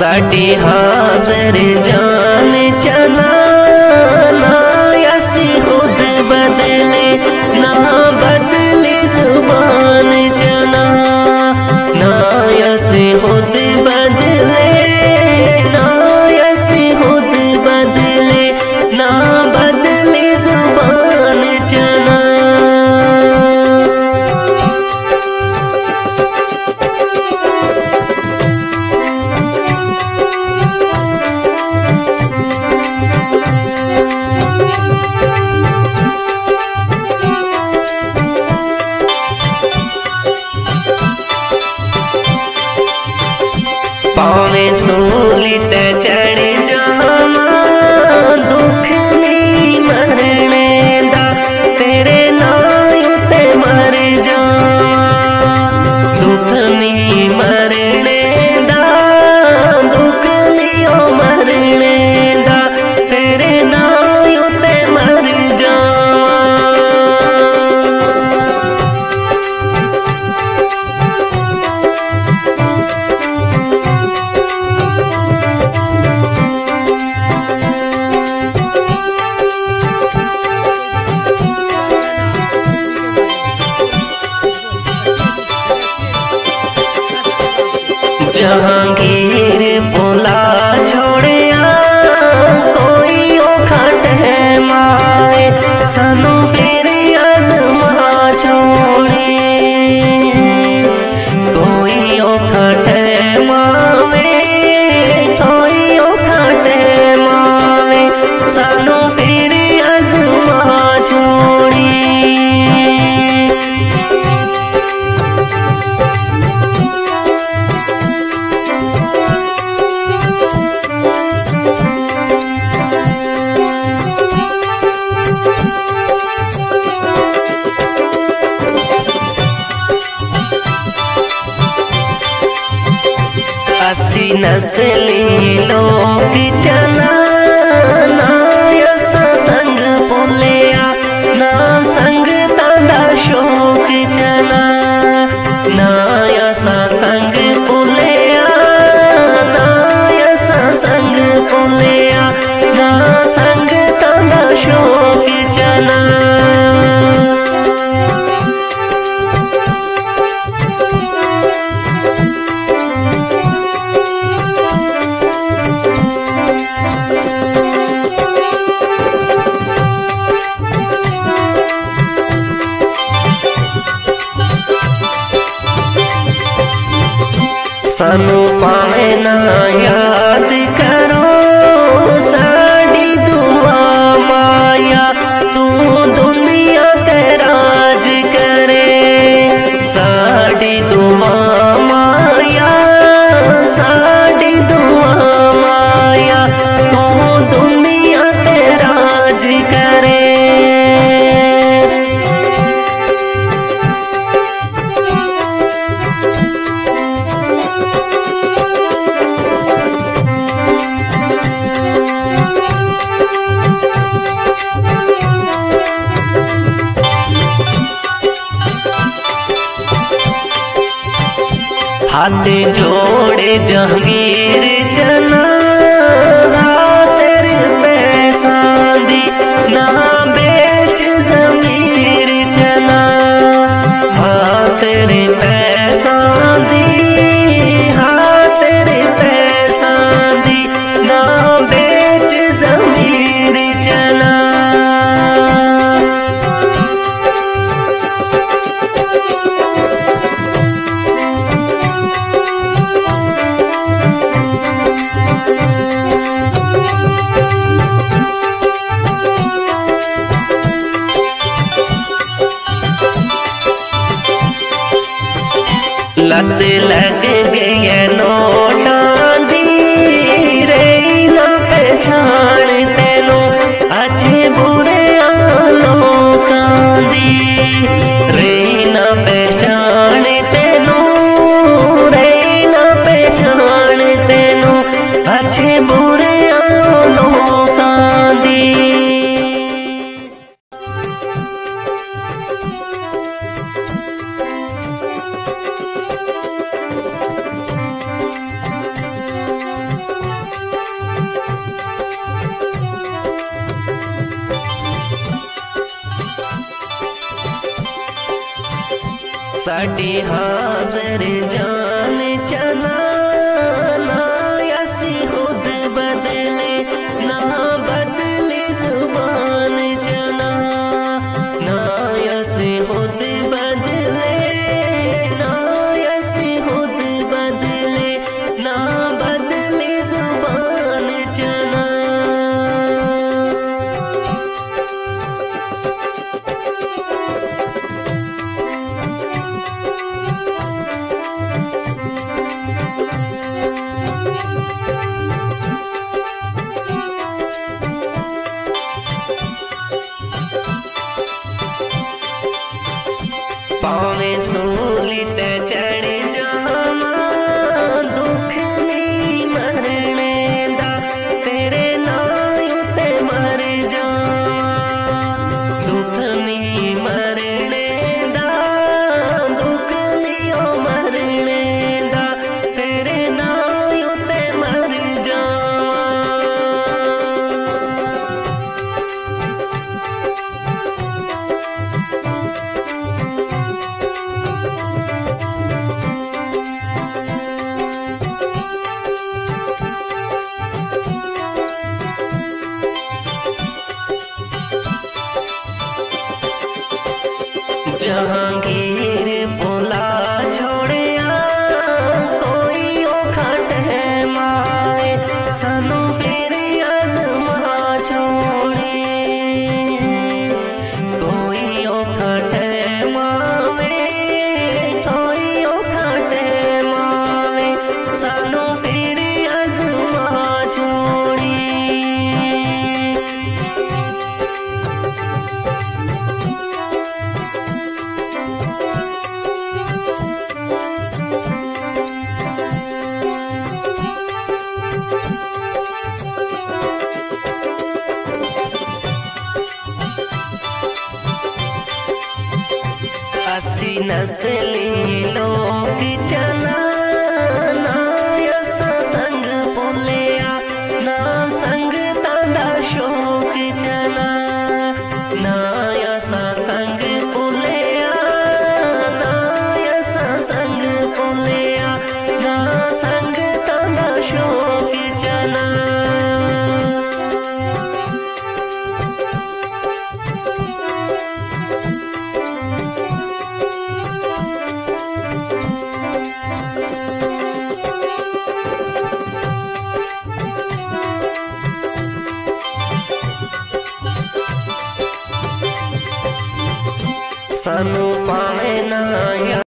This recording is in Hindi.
साडी हाज़र जान चना ना ऐसी खुद बदले ना बदले जुबान चना ना ऐसी खुद बदले ना ऐसी खुद बदले ना बदले जुबान चना। पावे सूली ते चढ़ जाना दुख नहीं मरने दा तेरे नाम ते मर जा दुख नहीं मरने दा दुख नहीं मरने दा तेरे नाम ते मर जा। जहांगीर बोला छोड़िया कोई औखट है माए सानू तेरे आज़मा छोड़े कोई औखट है मावे कोई औखट है मावे सानू तेरे आज़मा छोड़े। अस्सी नस्ली लोग चना ना ऐसा संग बोलिया ना संग तांदा शोक चना ना ऐसा संग बोलिया ना ऐसा संग बोलिया ना संग तांदा शोक चना। सानू पावे ना याद करो साड़ी दुआ माया तू दुनिया ते राज करे साड़ी दुआ माया साड़ी दुआ माया तू दुनिया ते राज करे। हाथ जोड़े जहांगीर चना तेरे पैसा दी ना बेच ज़मीर चना हाँ तेरे पैसा दी हाँ तेरे पैसा दी ना बेच ज़मीर चना। लत लग गई नोटा दी रे ना पहचान तेनू अच्छे बुरे लोकां दी रे ना पहचान तेनू रे ना पहचान तेनू अच्छे बुरे लोकां दी। साडी हाज़र जान चना ना असी खुद बदले ना बदले जुबान चना ना असी खुद बदले ना असी खुद बदले ना बदले जुबान चना। पावे सूली ते चढ़ जावा दुख नहीं मरने दा तेरे नाम ते मर जावा दुख नहीं मरने दा दुख नहीं मरने दा तेरे नाम ते मर जावा। जहांगीर बोला छोड़िया कोई औखट है माए सानू फिर आज़मा छोड़े कोई औखट है मावे कोई औखट है मावे सानू फिर आज़मा छोड़े। असी नस्ली लोग चला ना असा संग भुलिया ना संग तादा शौक चला ना असा संग भुलिया ना असा संग भुलिया ना संग तादा शौक चला। सानू पावे ना